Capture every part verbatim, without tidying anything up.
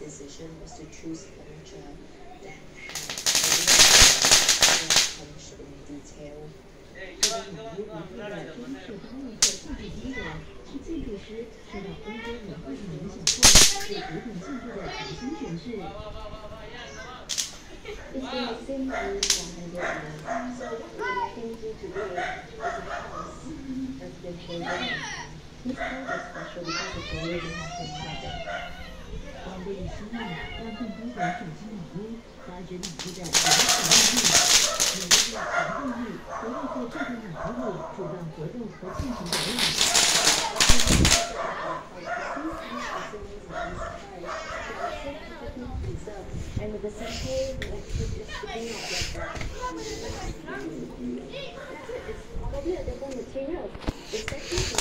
decision was to choose furniture that had furnished in detail. 这个满屋一致的中式花木色设计风格，是建筑师受到欧洲文化的影响后，对古典建筑的重新诠释。 It's been the same way for one hundred years. So what we're looking to today is a house that's been chosen. This house is special because it's already has been inhabited. 光电希望让更多人走进满屋，发掘满屋的原始秘密。每个月全动力都会在这个满屋里主办活动和进行表演。 And with the simple electric just sticking out like that. That's it. It's probably a different material. It's actually from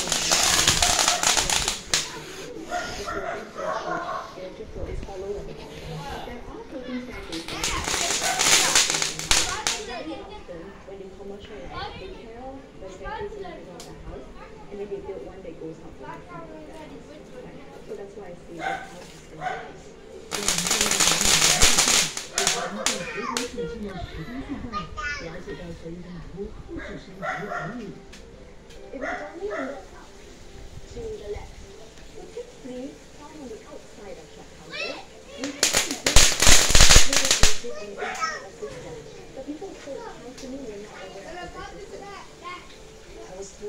the electric flow is hollow like a ball. There are coating factories very often when they commercialize, they tell the factories in the middle of the house and then they build one that goes up to the front of the house. So that's why I say this house is fantastic. 通过石头写进的石膏绘画，了解到所有的满屋故事是如何而已。 If it's only